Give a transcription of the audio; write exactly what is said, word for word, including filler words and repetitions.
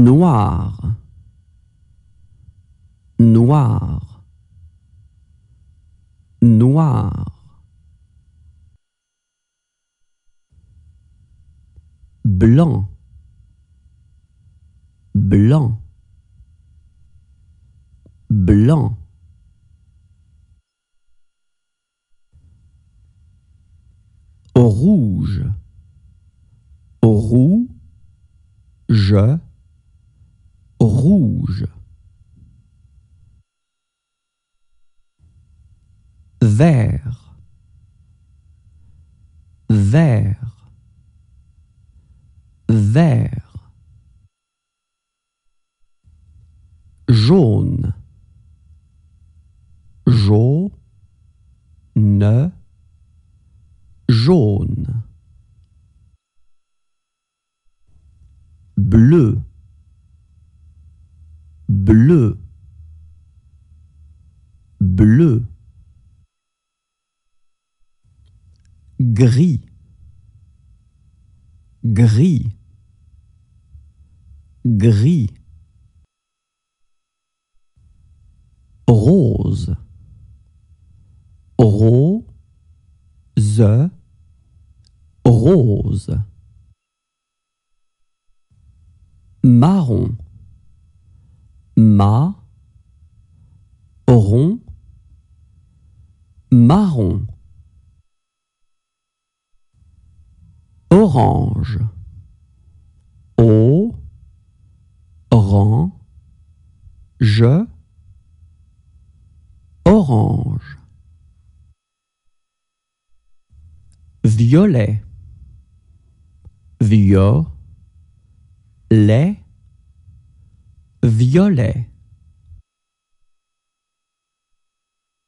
noir, noir, noir. Blanc, blanc, blanc. Rouge, rouge, rouge. Vert, vert, vert. Jaune, jaune, jaune. Bleu, bleu, bleu. Gris, gris, gris. Rose, rose, rose. Marron, ma, rond, marron. Orange, o, ran, je, orange. Violet, violet, violet.